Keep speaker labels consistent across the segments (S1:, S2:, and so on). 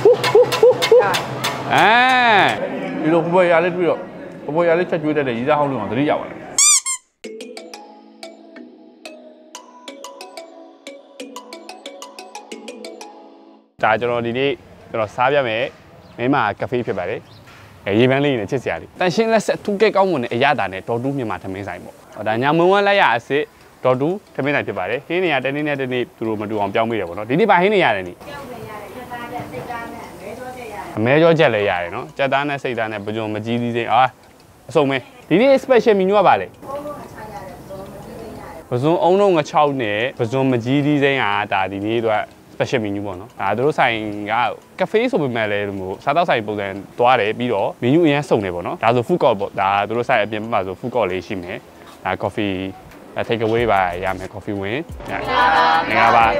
S1: ဒီလိုဘွယ်ရလေးပြီးတော့ဘွယ်ရလေးချက်ကျွေးတဲ့ရီးစားဟောင်းလုံးအောင်သတိရပါလားဒါကျွန်တော်ဒီနေ့ကျွန်တော်စားပြမယ်မင်းမကဖေးဖြစ်ပါတယ်ရေပန်းလေးနဲ့ချစ်စရာလေးတန်ရှင်းလက်ဆက်ထူးကဲကောင်းမွန်တဲ့အရာတာနဲ့ဒေါ်တူးမြန်မာထမင်းဆိုင်ပေါ့ဒါညာမုံဝမ်းလိုက်ရအစ်စ်ဒေါ်တူးထမင်းဆိုင်ဖြစ်ပါတယ်ဟင်းနေရတနေ့နဲ့တနေ့သူတို့မတူအောင်ပြောင်းမိတယ်ပေါ့နော်ဒီနေ့ပါဟင်းနေရတယ်နိပြောင်းနေရတယ်ချက်သားနဲ့စိတ်သားနဲ့အမဲကြောချက်လည်းရတယ်နော်ချက်သားနဲ့စိတ်သားနဲ့ပကြုံမကြီးသေးစိမ့်အစုံမဲဒီနေ့ special menu ကပါလေပဇွန်အုံလုံးငချောက်နဲ့ပဇွန်မကြီးသေးစိမ့်ဟာဒါဒီနေ့တော့ special menu ပေါ့နော်ဒါတို့ဆိုင်ကကဖေးဆိုပေမဲ့လည်းလို့စားတော့ဆိုင်ပုံစံသွားတယ်ပြီးတော့ menu အရင်စုံတယ်ပေါ့နော်ဒါဆို food court ပေါ့ဒါတို့ဆိုင်အပြင်မှာဆို food court လေးရှိမယ်ဒါ coffee take away ပါရမယ် coffee ဝင်ငါပါ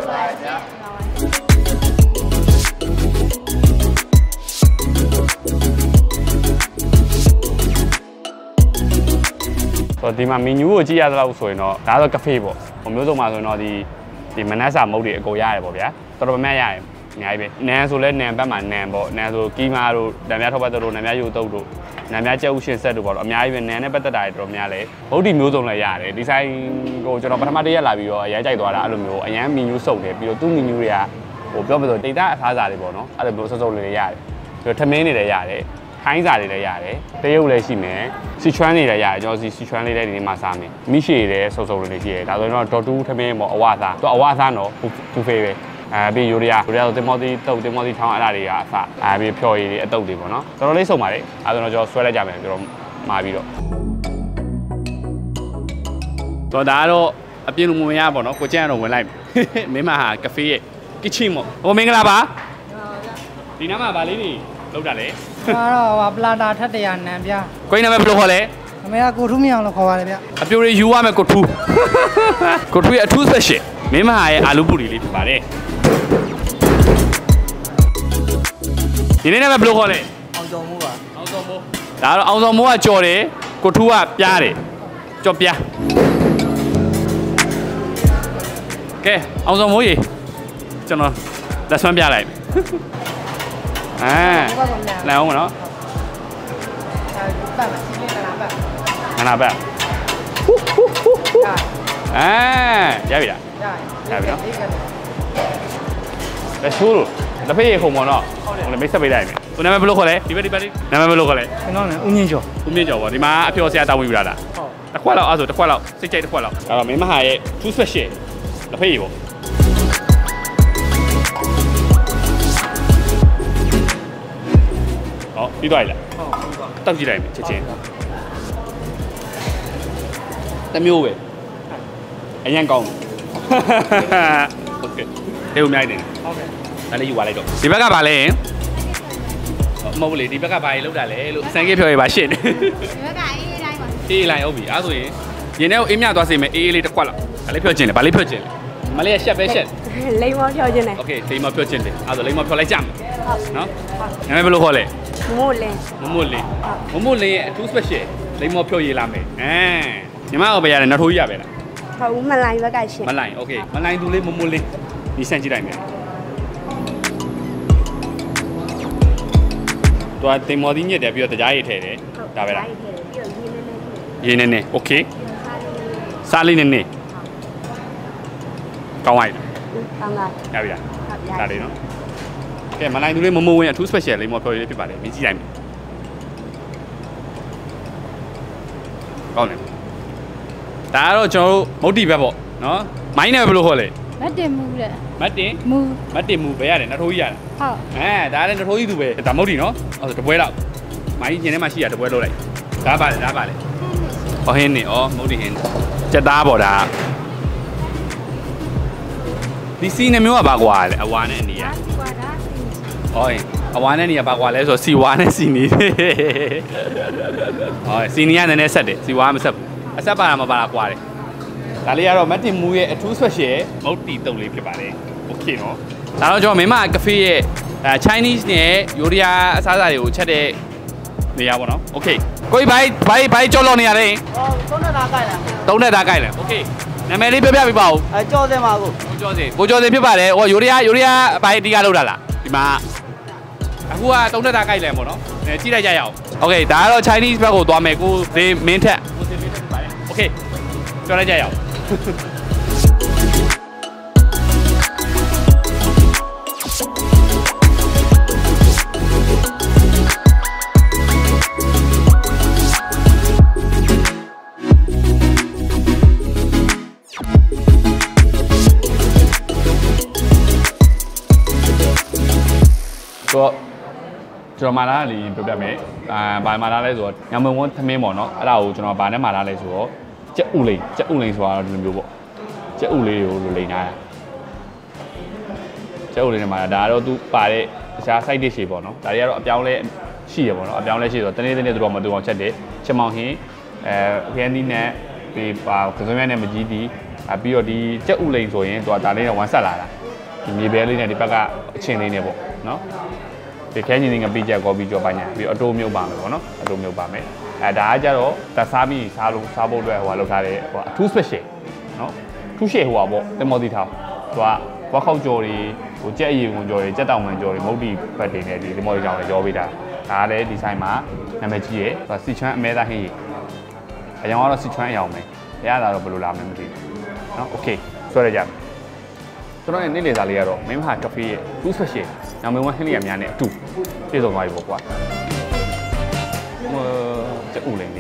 S1: ဒီမှာ menu ကိုကြည့်ရသလောက်ဆိုရင်တော့ဒါတော့ cafe ပေါ့ဟိုမျိုးစုံမှာဆိုရင်တော့ဒီမနက်စာမုတ်တွေအကုန်ရတယ်ပေါ့ဗျာတော်တော်များများရတယ်အများကြီးပဲနန်ဆိုလဲနန်ဘက်မှာနန်ပေါ့နန်ဆိုကီမာတို့နန်များထောက်ပတ်တို့နန်များယူတုတ်တို့နန်များကျဲဥရှင်ဆက်တို့ပေါ့တော့အများကြီးပဲနန်နဲ့ပတ်သက်တာတွေတော်တော်များလဲမုတ်ဒီမျိုးစုံလည်းရတယ်ဒီဆိုင်ကိုကျွန်တော်ပထမတစ်ရက်လာပြီးတော့အရင်ကြိုက်သွားတာအဲ့လိုမျိုးအရင် menu စုပ်တယ်ပြီးတော့သူ့ menu တွေကဟိုပြောမလို့ဒေတာအထားစားတွေပေါ့နော်အဲ့လိုမျိုးစုပ်လေးရတယ်ပြီးတော့ထမင်းတွေလည်းရတယ်ခိုင်းစာတွေလည်းရတယ်တရုပ်လည်းရှိမယ်စီချွမ်းတွေလည်းရတယ်ကျွန်တော်စီချွမ်းလေးလည်းဒီနေ့မှစားမယ်မိရှည်လည်းစုပ်လေးရှိရတယ်ဒါဆိုရင်တော့ဒေါ်တူးထမင်းပေါ့အဝစားသူအဝစားတော့ဘူဖေးပဲပြီးယူရီးယားဆိုတင်မောတီတုတ်တင်မောတီထောင်းအဲ့ဒါတွေကအစပြီးဖြော်ရည်တွေအတုတ်တွေပေါ့နော်တော်တော်လေးစုံပါလေအဲ့ဒါတော့ကျွန်တော်ဆွဲလိုက်ကြမယ်ကျွန်တော်မှာပြီးတော့ဒါကတော့အပြင်လူမဝင်ရပေါ့နော်ကိုကျန်းကတော့ဝင်လိုက်မင်းမဟာကဖေးရဲ့ကစ်ချင်ပေါ့ဟိုမင်္ဂလာပါဒီနားမှာဗာလေးနေလောက်တာလေ
S2: တော့ပလာတာထက်တရာနံပြ
S1: ကိုင်းနာမည်ဘယ်လိုခေါ်လဲ
S2: အမေကကိုထူးမြောင်လို့ခေါ်ပါတယ်ဗျ
S1: အပြိုတွေယူရမယ်ကိုထူးကိုထူးရဲ့အထူး special မင်းမဟာရဲ့အာလူပူရီလေးဖြစ်ပါတယ်ဒီနေ့နာမည်ဘယ်လိုခေါ်လဲ
S2: အောင်စော်မိုးပါ
S1: အောင်စော်မိုးဒါတော့အောင်စော်မိုးကကြော်တယ်ကိုထူးကပြားတယ်ကြော်ပြားကဲအောင်စော်မိုးရေကျွန်တော်လက်ဆွမ်းပြလိုက်လမ်းအောင်မနော်
S2: ပတ်ပါစီးလေးကလာပတ်
S1: ငါပတ်ရပြီလားရပြီနော်လက်ရှိုးလို့လက်ဖေးခုံပေါ်တော့ဟိုလည်းမိတ်ဆက်ပေးလိုက်မယ်သူနာမည်ဘယ်လိုခေါ်လဲဒီဘက်နာမည်ဘယ်လိုခေါ်လဲ
S2: ကျွန်တော်လည်းဦးမြင့်ကျော်
S1: ပေါ့ဒီမှာအဖျော်ဆရာတောင်းဝင်ယူလာတာဟုတ်တစ်ခွက်လောက်အဲ့ဆိုတစ်ခွက်လောက်စိတ်ကြိုက်တစ်ခွက်လောက်အဲ့တော့မင်းမဟာရဲ့ two special လက်ဖေးပေါ့ပြီးသွားပြီလားဟုတ်တောက်ကြည့်လိုက်မယ်ချက်ချင်းတစ်မျိုးပဲအရင်ကောင်းโอเคတေဦးမြိုက်နေဟုတ်ကဲ့ဒါလေးယူသွားလိုက်တော့ဒီဘက်ကပါလဲမဟုတ်လေဒီဘက်ကဘာကြီးလောက်တာလဲလို့စံကေးဖြော်ရပါရှင်း
S3: ဒီဘက်ကအေးတိုင်းပါ
S1: အေးလိုက်ဟုတ်ပြီအဲ့ဆိုရင်ရင်ထဲကိုအေးမြသွားစေမယ်အေးလေးတစ်ခွက်လောက်ဒါလေးဖြော်ခြင်းတယ်ဗာလေးဖြော်ခြင်းမလေးရှက်ပဲရှက်
S3: လိမ္မောဖြော်ခြင်းတယ်
S1: โอเคလိမ္မောဖြော်ခြင်းတယ်အဲ့ဆိုလိမ္မောဖြော်လိုက်ကြမယ်နော်နာမည်ဘယ်လိုခေါ်လဲ
S3: မို့လင်း
S1: ရဲ့အထူး special လိမ္မောဖြော်ရည်လာမယ်ညီမကပဲရတယ်နထိုးကြီးရပဲလား
S3: ဟုတ်မလိုင်းဘက်ကရှင်
S1: မလိုင်းโอเคမလိုင်းသူလေးမလေးဒီစမ်းကြည့်လိုက်မယ်သူကတင်မော်ဒီညက်တယ်ပြီးတော့တရားရည်ထည့်တယ်ဒါပဲလားရင်းနေโอเคစားလေးနေကောင်းလိုက်
S3: ကောင်းလား
S1: ရပြီလားဒါလေးနော်ကဲမလိုင်းသူလေးမဝင်အထူး special လိမ္မောဖြော်ရည်လေးဖြစ်ပါတယ်မြင်ကြည့်လိုက်မယ်ကောင်းတယ်ဒါကတော့ကျွန်တော်တို့မုတ်တီဘက်ပေါ့နော်မိုင်းနဲ့ဘယ်လိုခေါ်လဲ
S3: မတ်တင်မူတဲ့
S1: မတ်တင်မူပဲရတယ်နထိုးကြီးရတယ်
S3: ဟုတ်
S1: ဒါလည်းနထိုးကြီးသူပဲဒါမုတ်တီနော်အဲ့ဒါတပွဲတော့မိုင်းကျင်ထဲမှာရှိရတပွဲလုပ်လိုက်ဒါပါလေဟောဟင်းနေမုတ်တီဟင်းစက်သားပေါ့ဒါဒီစီနှမျိုးကဘာကွာလဲအဝါနဲ့နေရဟောအဝါနဲ့နေရဘာကွာလဲဆိုစီဝါနဲ့စီနေဟောစီနီကနည်းနည်းဆက်တယ်စီဝါမဆက်ဘူးအဆက်ပါတာမပါတာကွာတယ်ဒါလေးကတော့မတ်တင်မူရဲ့အထူး special မုတ်တီတုပ်လေးဖြစ်ပါတယ်โอเคနော်ဒါတော့ကျွန်တော်မင်းမကဖေးရဲ့Chinese နဲ့ယူရီးယားအစားအစာတွေကိုချက်တဲ့နေရာပေါ့နော်โอเคကိုကြီးဘိုင်ကြော်လို့နေရတယ်
S2: သုံးနဲ့သားကြိုက်လား
S1: โอเคနာမည်လေးပြပြပေးပါဦး
S2: ကျော်စင်ပါကို
S1: ကျော်စင်ဖြစ်ပါတယ်ဟိုယူရီးယားဘိုင်အတီးကလောက်တာလားဒီမှာအခုက3ထပ်သားကြိုက်လဲပေါ့နော်ကြည့်လိုက်ကြရအောင်โอเคဒါကတော့ Chinese ဘက်ကိုသွားမယ်ကိုဒီမင်းထက်ကိုစင်မင်းထက်ပါတယ်โอเคပြောလိုက်ကြရအောင်ကျွန်တော်မာလာလေးပြပြမယ်ဘာမာလာလဲဆိုတော့ညမဝန်းသမင်းပေါ့နော်အဲ့ဒါကိုကျွန်တော်ဗာနဲ့မာလာလဲဆိုတော့ကြက်ဥလိန်ဆိုတာတော့ဒီလိုမျိုးပေါ့ကြက်ဥလေးကိုလိုလိန်ထားတာကြက်ဥလေးနဲ့မာလာဒါကတော့သူပါတဲ့တခြား site dish တွေပေါ့နော်ဒါတွေကတော့အပြောင်းလဲရှိရပေါ့နော်အပြောင်းလဲရှိဆိုတော့တနေ့သူတို့မတူအောင်ချက်တယ်ချက်မောင်ဟင်းခရမ်းသီးနဲ့ဒီပါကစုံရနဲ့မကြီးတီးပြီးတော့ဒီကြက်ဥလိန်ဆိုရင်သူကဒါလေးနဲ့ဝမ်းဆက်လာတာဒီမြေပဲလေးနဲ့ဒီဘက်ကအချင်းလေးနဲ့ပေါ့နော်ဒီခဲချင်းတွေကပြီးချက်ကောပြီးကြောပါညာပြီးအတိုးမြုပ်ပါမယ်ပေါ့နော်အတိုးမြုပ်ပါမယ်ဒါကကြတော့တက်စားပြီးစားဖို့အတွက်ဟိုလောက်ထားတဲ့ဟိုအထူး special နော်ထူးရှယ်ဟိုပါပေါ့တင်မော်တီထားသူကဘွားခောက်ကြော်တွေဟိုကြက်အရီဝင်ကြော်တွေကြက်တောင်ဝင်ကြော်တွေမုတ်တီဘက်တွေနဲ့ဒီတင်မော်တီထောင်တွေရောပေးတာဒါကလည်းဒီဆိုင်မှာနာမည်ကြီးရယ်သူကစီချွမ်းအမဲသားဟင်းရည်အရင်ကတော့စီချွမ်းအရောင်ပဲရတာတော့ဘယ်လိုလာမလဲမသိဘူးနော်โอเคဆွဲရကြမယ်ကျွန်တော်ရဲ့နေ့လည်စာလေးကတော့မင်းမဟာကဖေးရဲ့2 special နောက်မင်းဝဟင်းလေးရများနဲ့အတူပြည့်စုံသွားပြီပေါ့ကွာကျဥလိန်လေး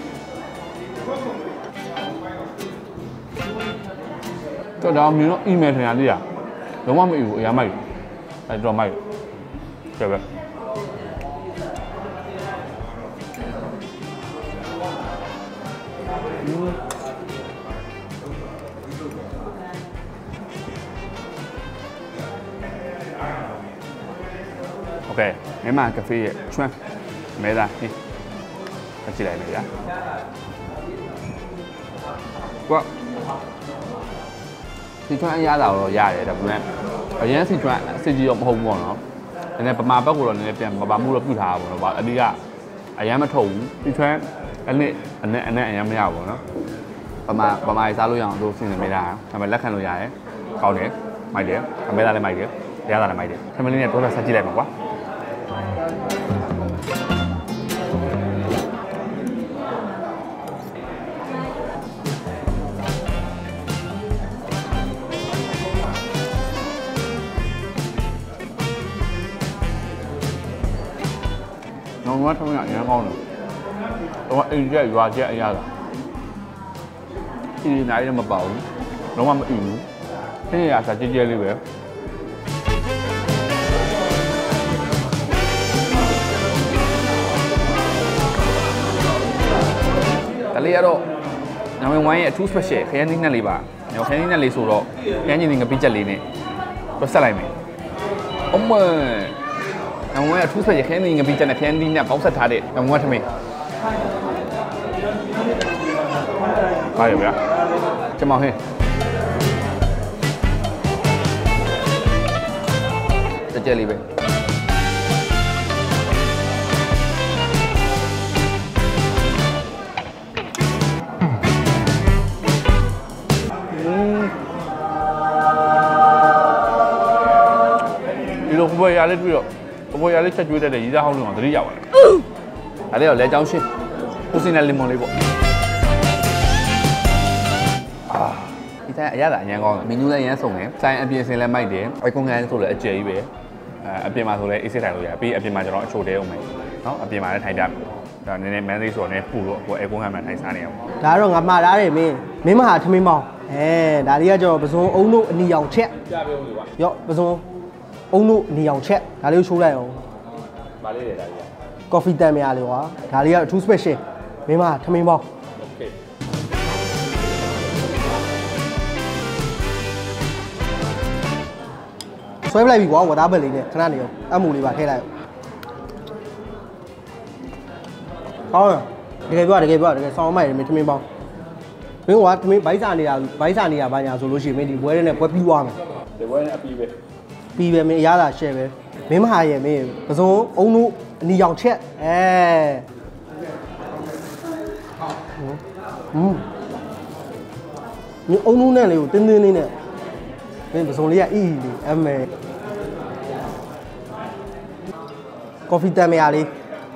S1: တော့ဒါမျိုးတော့ email ထင်ရသေးတာလုံးဝမယူဘူးအများမိုက်အဲ့တော့မိုက်ကြည့်ပဲโอเคမင်းမကဖေးရဲ့ချွမ်းမဲသားဟင်းကြည့်လိုက်မယ်ဗျာကွာစီချွမ်းအရသာတော့ရတယ်ဒါပေမဲ့အရင်စီချွမ်းအစစ်ကြီးတော့မဟုတ်ဘူးပေါ့နော်နည်းနည်းပမာဘက်ကိုတော့နည်းနည်းပြန်ပမာမှုတော့ပြုထားတာပေါ့နော်ဗျာအဓိကအရင်မထုတ်ဘူးစီချွမ်းအနည်းအရင်မရဘူးပေါ့နော်ပမာစားလို့ရအောင်တို့စဉ်းစားမိတာဒါပေမဲ့လက်ခံလို့ရတယ်ကောင်းတယ်မိုက်တယ်အမဲသားလည်းမိုက်တယ်ရတာလည်းမိုက်တယ်ဖမီလီနဲ့တော့ဆက်ကြည့်လိုက်မှာကွာနော်မထမင်းအရင်ကောင်းတယ်တော့အိမ်ကျက်ရွာကျက်အရသာဒီနိုင်လည်းမပေါဘူးလုံးဝမအီဘူးခင်းရစားကြဲကြဲလေးပဲဒါလေးကတော့ညမဝိုင်းရဲ့အထူး special ခရမ်းသီးနဲ့လေးပါညခရမ်းသီးနဲ့လေးဆိုတော့ခရမ်းချင်းငပိချက်လေးနဲ့တွက်ဆက်လိုက်မယ်အမညမဝိုင်းရဲ့အထူး special ခရမ်းသီးငပိချက်နဲ့ခရမ်းသီးနဲ့ပေါက်ဆက်ထားတဲ့ညမဝိုင်းထမင်းပါရဗျာချက်မောင်ဟင်းကြက်လေးပဲဒီလိုဘွယ်ရလေးတွေ့တော့ဘွယ်ရလေးချက်ကျွေးတတ်တဲ့ရီးသားဟောင်းလုံးကသတိရပါတယ်။ဒါလေးတော့လဲချောင်းရှင်းဦးစင်းနဲ့လင်မွန်လေးပေါ့။ဒီတိုင်းအရသာအញ្ញမ်းကောင်းတယ်။မီနူးလည်းအញ្ញမ်းဆုံးတယ်။ဆိုင်အပြင်စင်လည်းမိုက်တယ်။အိုက်ကွန်ကန်ဆိုလည်းအကျယ်ကြီးပဲ။အပြင်မှာဆိုလည်းအေးစစ်ထိုင်လို့ရတယ်။ပြီးအပြင်မှာကျွန်တော်အချိုတဲအောင်မယ်။နော်အပြင်မှာလည်းထိုင်ပြမယ်။ဒါနည်းနည်းမန်းသေးဆိုတော့လည်းပူတော့ဟိုအိုက်ကွန်ကန်မှာထိုင်စားနေအောင်
S2: ။ဒါကတော့ငါမှားထားတယ်မင်းမဟာထမင်းမောင်းဒါလေးကကျွန်တော်ပစုံအုံတို့အနီရောင်ချက်
S1: ပြပေးဦးလေကွာ
S2: ရော့ပစုံအုံတို့အနီရောင်ချက်ဒါလေးကိုချိုးလိုက်အောင်
S1: ဗာလေးလေဒါလေး
S2: ကော်ဖီတန်မရလေကွာဒါလေးကအထူး special မင်းမထမင်းပေါင်း
S1: โอเค
S2: ဆွဲပလိုက်ပြီကွာဝသားပက်လေးနဲ့ခဏနေအောင်အမှုလေးပါထည့်လိုက်အောင်တကယ်ပြောတကယ်ဆောင်းမိုက်တယ်မင်းထမင်းပေါင်းမင်းကထမင်းဘိုက်စာနေတာဘာညာဆိုလို့ရှိရင်မင်းဒီပွဲနဲ့ပွဲပြီးသွားမယ်
S1: ဒီပွဲနဲ့အပြီးပဲ
S2: မင်းအရသာရှယ်ပဲမင်းမဟာရဲ့မင်းပစုံအုံတို့အနီရောင်ချက်မင်းအုံတို့နဲ့လေးကိုတင်းလေးနဲ့မင်းပစုံလေးကအီးလေးအမေ coffee တန်မရလေး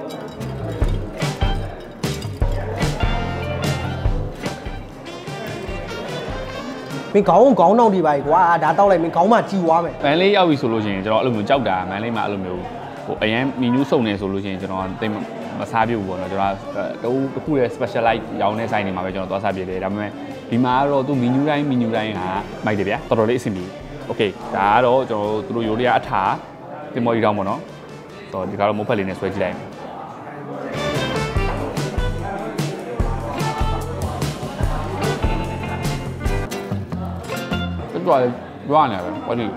S2: မင်းခေါင်းတော့ဒီပါကွာဒါတောက်လိုက်မင်းခေါင်းမှကြည်သွားမယ်
S1: မန်လေးရောက်ပြီဆိုလို့ရှိရင်ကျွန်တော်အဲ့လိုမျိုးကြောက်တာမန်လေးမှာအဲ့လိုမျိုးဟိုအရင်မီနူးစုံနေဆိုလို့ရှိရင်ကျွန်တော်တိတ်မစားပြဘူးပေါ့နော်ကျွန်တော်တခုရဲ့ specialize ရောင်းတဲ့ဆိုင်တွေမှာပဲကျွန်တော်သွားစားပြတယ်ဒါပေမဲ့ဒီမှာကတော့သူမီနူးတိုင်းကမိုက်တယ်ဗျာတော်တော်လေးအဆင်ပြေโอเคဒါကတော့ကျွန်တော်တို့ရိုးရအထာတင်မော်ကြီးတောင်းပေါ့နော်တော့ဒီကတော့မုတ်ဖက်လေးနဲ့ဆွဲကြည့်လိုက်တော်ရွာနေပဲဘာလို့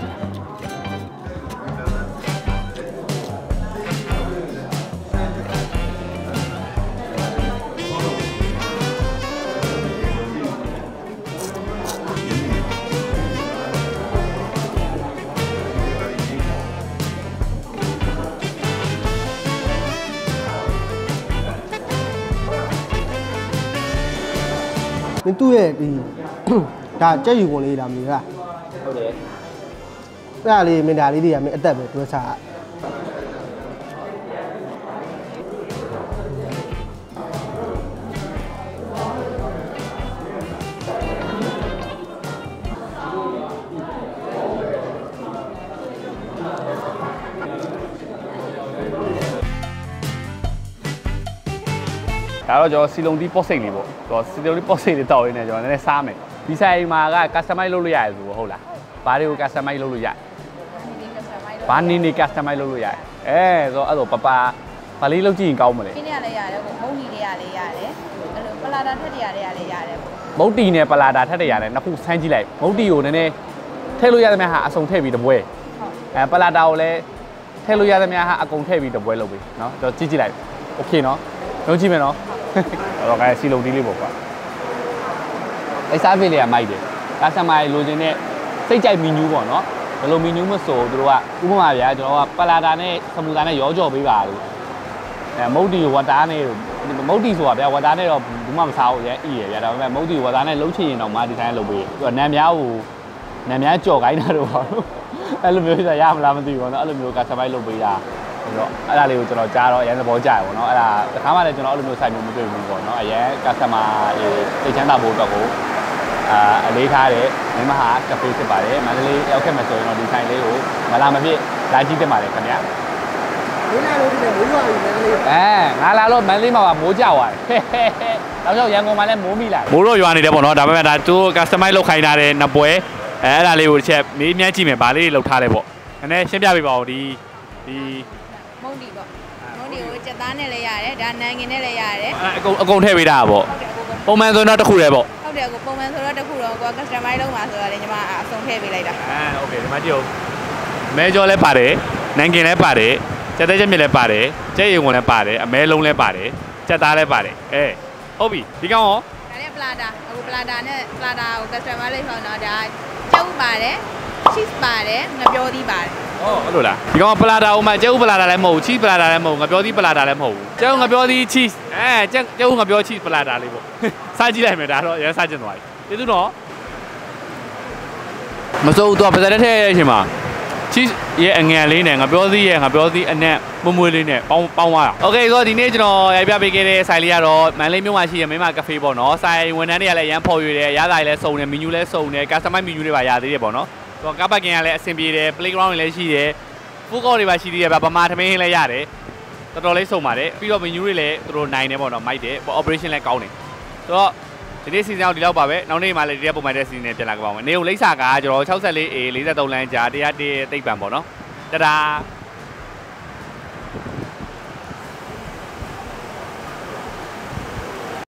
S2: မင်းသူ့ရဲ့ဒီဒါကြက်ယူကုန်လေးဒါမျိုးကဟုတ်တယ်အဲ့ဒါလေးမင်းဒါလေးတွေကမင်းအသက်ပဲတွဲစား
S1: ဒါတော့ကျွန်တော်စီလုံးတီးပေါ့စိတ်လေးပေါ့ကျွန်တော်စီလုံးတီးပေါ့စိတ်လေးတောက်ရင်းနဲ့ကျွန်တော်နည်းနည်းစားမယ်ဒီဆိုင်မှာက customize လုပ်လို့ရတယ်ဆိုဟုတ်လားဘာတွေကို customize လုပ်လို့ရဘာနေ customize လုပ်လို့ရတယ်ဆိုတော့အဲ့တော့ပပဘာလေးလုပ်ကြည့်ရင်ကောင်းမလဲ
S3: ခင်းရလည်းရတယ်ပေါ့မုတ်နီလေးရလည်းရတယ်အဲ့လိုပလာတာထက်တရလည်းရတယ်ပေါ့
S1: မုတ်တီနဲ့ပလာတာထက်တရတယ်နှစ်ခုဆန်းကြည့်လိုက်မုတ်တီကိုနည်းနည်းထည့်လို့ရသမျှဟာအစုံထည့်ပြီးတပွဲပလာတာကိုလည်းထည့်လို့ရသမျှဟာအကုန်ထည့်ပြီးတပွဲလုပ်ပြီးเนาะကျွန်တော်ကြည့်ကြည့်လိုက်โอเคเนาะလုံးကြည့်မယ်เนาะတော့ကဲစီလုံးတီးလေးပေါ့ကွာအဲ့စားဖေးလေးကမိုက်တယ်ကာစတမာလိုချင်တဲ့စိတ်ကြိုက်မီနူးပေါ့နော်ဘယ်လိုမီနူးမဆိုသူတို့ကဥပမာဗျာကျွန်တော်ကပလာတာနဲ့စမူတာနဲ့ရောကြော်ပေးပါလို့မုတ်တီဝတ်သားနဲ့မုတ်တီဆိုတာဗျာဝတ်သားနဲ့တော့ဘူးမှမစားဘူးရဲအီးရဗျာဒါပေမဲ့မုတ်တီဝတ်သားနဲ့လုံးချင်ရင်တော့မှဒီတိုင်းလုပ်ပေးသူကနံများကြော်ခိုင်းတာတော့အဲ့လိုမျိုးဆိုရမလားမသိဘူးပေါ့နော်အဲ့လိုမျိုးကာစတမိုက်လုပ်ပေးတာဆိုတော့အဲ့ဒါလေးကိုကျွန်တော်ကြားတော့အရင်သဘောကျရပေါ့နော်အဲ့ဒါတခါမှလည်းကျွန်တော်အဲ့လိုမျိုးဆိုင်မျိုးမတွေ့ဘူးပေါ့နော်အရင်ကာစတမာအိတ်ချမ်းသာဖို့အတွက်ကိုအလေးထားတယ်မင်းမဟာကဖေးဖြစ်ပါတယ်မန္တလေးရောက်ခဲ့မှဆိုရင်တော့ဒီဆိုင်လေးကိုမလာမဖြစ်လာကြည့်တင်ပါတယ်ခင်ဗျာ
S2: မင်းလာလို့ဒီမိုးရွာပြီမန္တလေး
S1: ငါလာလို့မန္တလေးမှာမိုးကြသွားတယ်နောက်တော့ရန်ကုန်မှာလည်းမိုးမိလာမိုးတော့ရွာနေတယ်ပေါ့နော်ဒါပေမဲ့ဒါသူ customize လုပ်ခိုင်းထားတဲ့နှစ်ပွဲအဲ့ဒါလေးကိုတစ်ချက်မေးမြန်းကြည့်မယ်ဗာလေးလောက်ထားလိုက်ပေါ့နည်းနည်းရှင်းပြပေးပါဦးဒီ
S3: မုံဒီပေါ့မုံဒီကိုစက်သားနဲ့လည်းရတယ်ဒါနန်းကင်နဲ့လည်းရတယ်
S1: အကုန်ထည့်ပေးတာပေါ့ပုံမှန်ဆိုတော့တစ်ခုတည်းပေါ့
S3: ဟုတ်တယ်ကိုပုံမှန်ဆိုတော့တစ်ခုတော့ကိုက customize လုပ်မှာဆိုတော့လေညီမအဆုံးထည့်ပေးလိုက်တာ
S1: โอเคဒီမှာကြည့်ဦးမဲကြောလည်းပါတယ်နန်းကင်လည်းပါတယ်စက်သေးချက်မြစ်လည်းပါတယ်ကျဲရီဝင်လည်းပါတယ်အမဲလုံးလည်းပါတယ်စက်သားလည်းပါတယ်ဟုတ်ပြီဒီကောင်ရော
S3: ဒါလည်းပလာတာအခုပလာတာနဲ့ပလာတာကို customize လုပ်ဆောင်တော့ဒါကျုပ်ပါတယ် cheese ပါတယ်ငပြောသီးပါတယ်
S1: အဲ့လိုလားဒီကောင်ပလာတာဥမာကျဲဥပလာတာလည်းမဟုတ်ဘူး cheese ပလာတာလည်းမဟုတ်ဘူးငပြောသီးပလာတာလည်းမဟုတ်ဘူးကျဲဥငပြောသီး cheese ကျဲဥငပြော cheese ပလာတာလေးပေါ့စားကြည့်လိုက်မယ်ဒါတော့ရမ်းစားကျင်သွားပြီကျေးဇူးတော့မစိုးဘူးတော့ပါစတဲ့ထဲအချိန်မှာ cheese ရဲ့အငယ်လေးနဲ့ငပြောသီးအနက်မွေးလေးနဲ့ပေါင်းသွားတာโอเคဆိုတော့ဒီနေ့ကျွန်တော်ရိုက်ပြပေးခဲ့တဲ့ဆိုင်လေးကတော့မန်လေးမြို့မှာရှိတဲ့မိမကဖေးပေါ့နော်ဆိုင်ဝန်ထမ်းတွေကလည်းရမ်းဖော်ရွေတယ်ရသားတွေလည်းစုံတယ်မီနူးလည်းစုံတယ် customize မီနူးတွေပါရသေးတယ်ပေါ့နော်တော့ကားပတ်ကင်ကလည်းအဆင်ပြေတယ် playground တွေလည်းရှိတယ် food court တွေပါရှိသေးတယ်ဗမာထမင်းဟင်းလည်းရတယ်တော်တော်လေးစုံပါတယ်ပြီးတော့ menu တွေလည်းသူတို့နိုင်တယ်ပေါ့နော်မိုက်တယ် operation လည်းကောင်းတယ်ဆိုတော့ဒီနေ့ season အောင်ဒီလောက်ပါပဲနောက်နေ့မှလည်းဒီရက်ပုံမှန်တဲ့ season နဲ့ပြန်လာကြပါမယ်နေုံလိမ့်စာကကျွန်တော် 64A 43လမ်းကြား101တိတ်ပံပေါ့နော်တဒါ